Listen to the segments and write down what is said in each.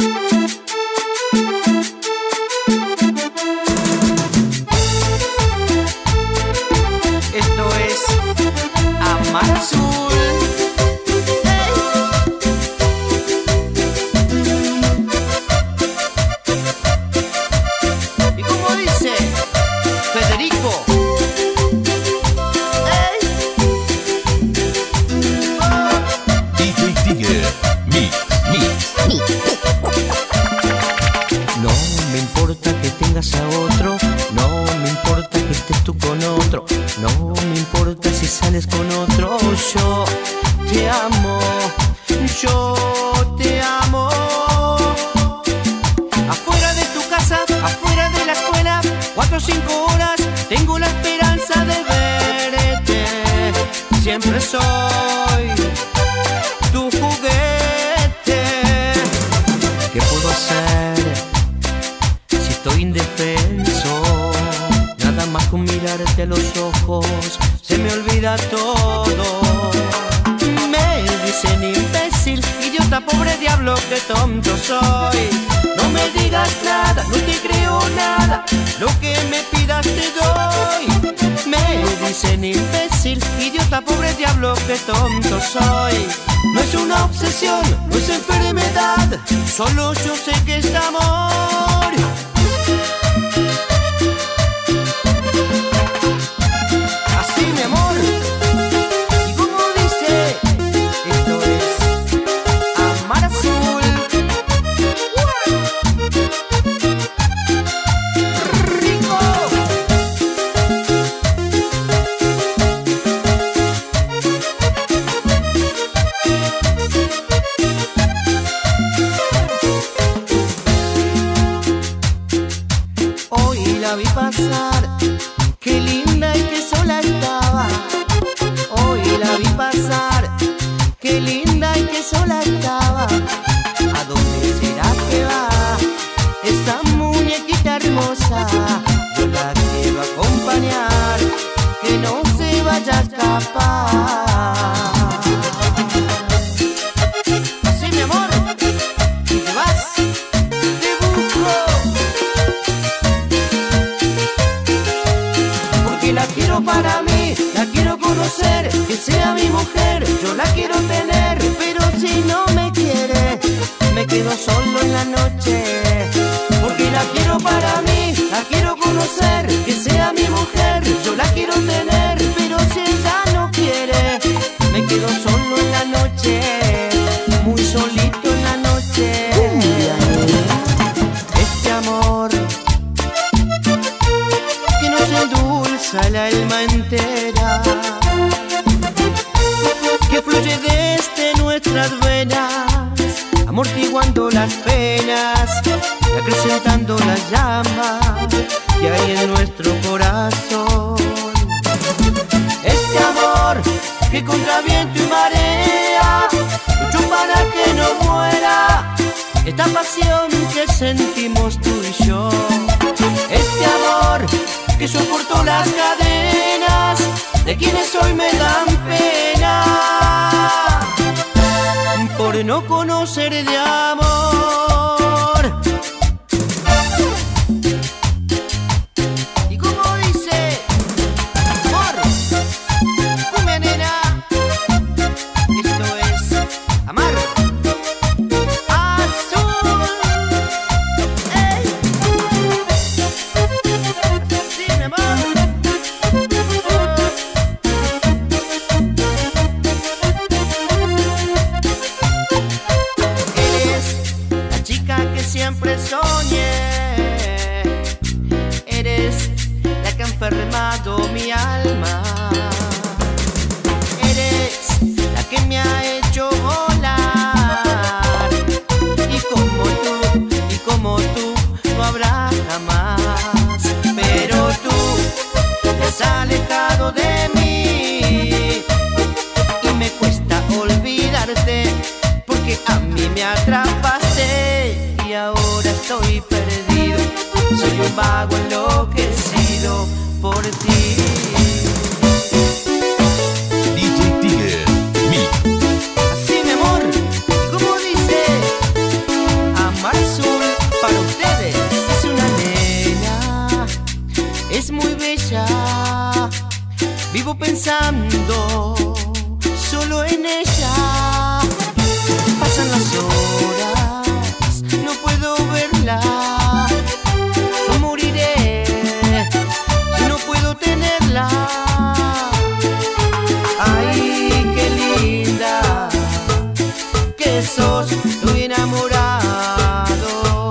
Esto es Amar Azul. ¿Y cómo dice Federico? DJ Tiger, mix. No me importa que tengas a otro, no me importa que estés tú con otro, no me importa si sales con otro. Yo te amo, yo te amo. Afuera de tu casa, afuera de la escuela, 4 o 5 horas, tengo la esperanza de verte. Siempre soy tu juguete. ¿Qué puedo hacer si estoy indefenso? Nada más con mirarte a los ojos se me olvida todo. Me dicen imbécil, idiota, pobre diablo, qué tonto soy. No me digas nada, no te creo nada, lo que me pidas te doy. Me dicen imbécil, idiota, pobre diablo, qué tonto soy. No es una obsesión, no es enfermedad, solo yo sé que es amor. Así, mi amor. ¿Y cómo dice? Esto es Amar Azul. ¡Rico! Hoy la vi pasar, qué linda y qué sola estaba. Hoy la vi pasar, qué linda y qué sola estaba. ¿A dónde será que va esa muñequita hermosa? Yo la quiero acompañar, que no se vaya a escapar. Así, mi amor, y te vas, te busco. Porque la quiero para mí, la quiero conocer, que sea mi mujer, yo la quiero tener. Pero si no me quiere, me quedo solo en la noche. Porque la quiero para mí, la quiero conocer, que sea mi mujer, yo la quiero tener. Pero si ella no quiere, me quedo solo en la noche, muy solito en la noche. Este amor que nos endulza el alma entera, que fluye desde nuestras venas, amortiguando las penas y acrecentando la llama que hay en nuestro corazón. Este amor que contra viento y marea luchó para que no muera, esta pasión que sentimos tú y yo. Este amor que soportó las cadenas de quienes hoy me dan pena por no conocer de amor. ¿Y cómo dice? Amor, cumbia nena. Esto es Amar Azul. ¡Ey! Sí, mi amor. Eres la chica que siempre soñé, eres la que ha enfermado mi alma, eres la que me ha hecho volar. Y como tú no habrá jamás. Pero tú te has alejado de mí y me cuesta olvidarte, porque a mí me atrapaste y ahora estoy perdido. Soy un vago enloquecido por ti. DJ Tiger, mix. Así, mi amor, ¿y cómo dice? Amar pensando solo en ella. Pasan las horas, no puedo verla. Yo moriré si no puedo tenerla. Ay, qué linda que sos, estoy enamorado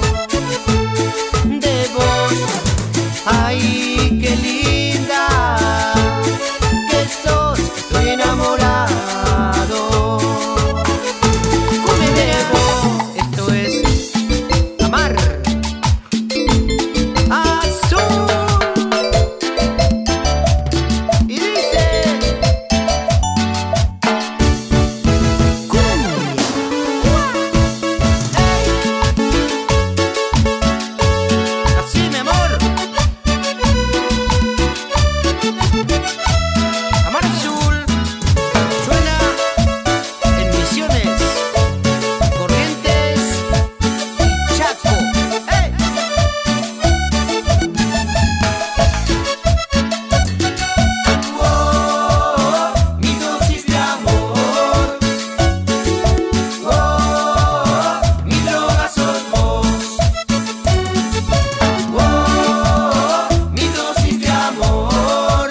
de vos. Ay, qué linda que sos, estoy enamorado. Come debo, esto es amar azul. Y dice cumbia. Así, mi amor. Amar azul suena en Misiones, Corrientes y Chaco. ¡Ey! Oh, mi dosis de amor. Oh, mi droga sos vos. Oh, mi dosis de amor.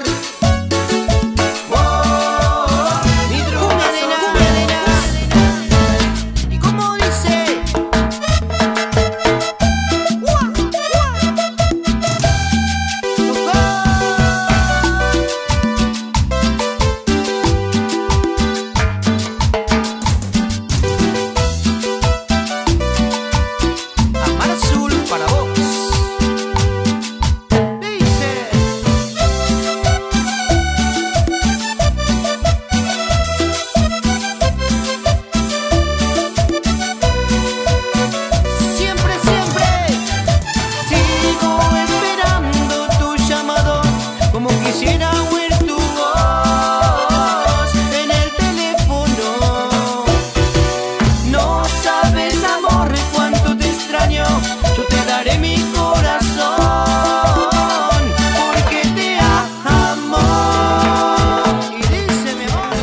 Oh, mi droga sos vos. ¿Y cómo dice? Amar azul para vos. Dice siempre, siempre sigo esperando tu llamado, como quisiera oír tu voz en el teléfono. No sabes, amor, cuánto te extraño. Yo te daré mi corazón porque te amo. Y dice, mi amor.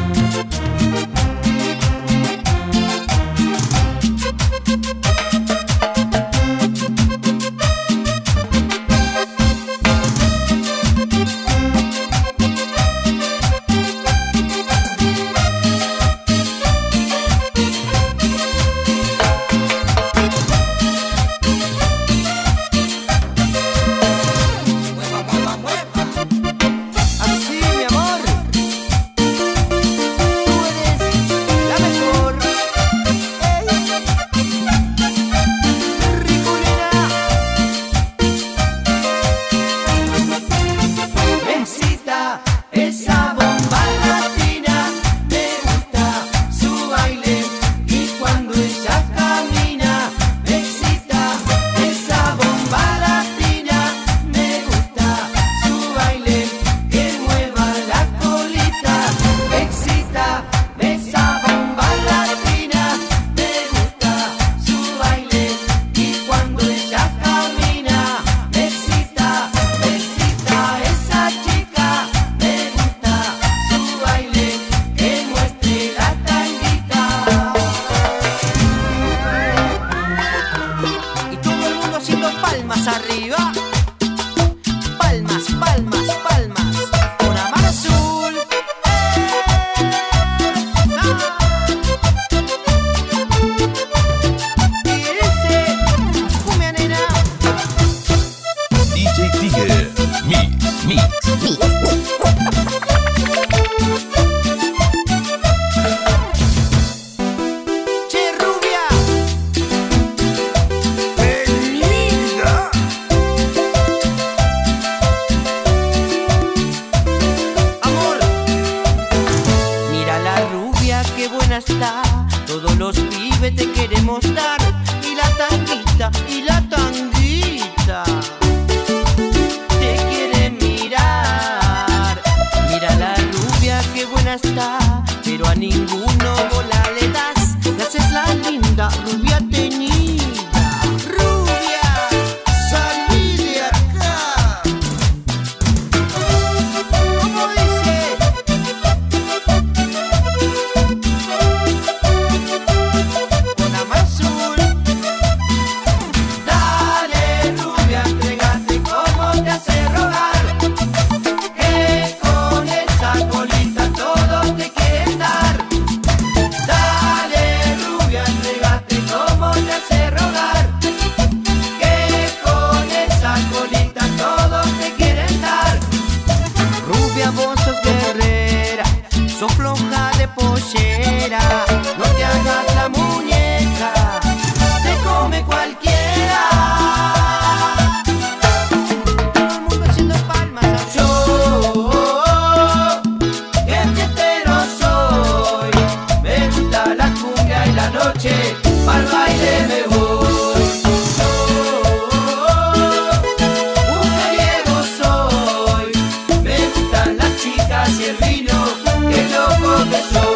Mueva, mueva, mueva. Así, mi amor. Tú eres la mejor. Ricolera. Me excita esa bomba latina. Me gusta su baile y cuando ella camina. Me excita esa bomba latina. Me gusta su baile, que mueva la colita. Me excita esa bomba latina. Me gusta su baile y cuando ella camina. Me excita esa chica. Me gusta su baile, que muestre la tanguita. Y todo el mundo haciendo palmas arriba. Palmas, palmas, palmas. Con amar azul. Y dice, cumbia nena. DJ Tiger. Mix. Che, rubia. Linda. Amor. Mira la rubia, qué buena está. Todos los pibes te queremos dar. Y la tanguita, y la tanguita te quiere mirar. Mira la rubia, qué buena está. Pero a ninguno bola le das. Le haces la linda, rubia teñida. Rubia, salí de acá. ¿Cómo dice? qué loco que soy.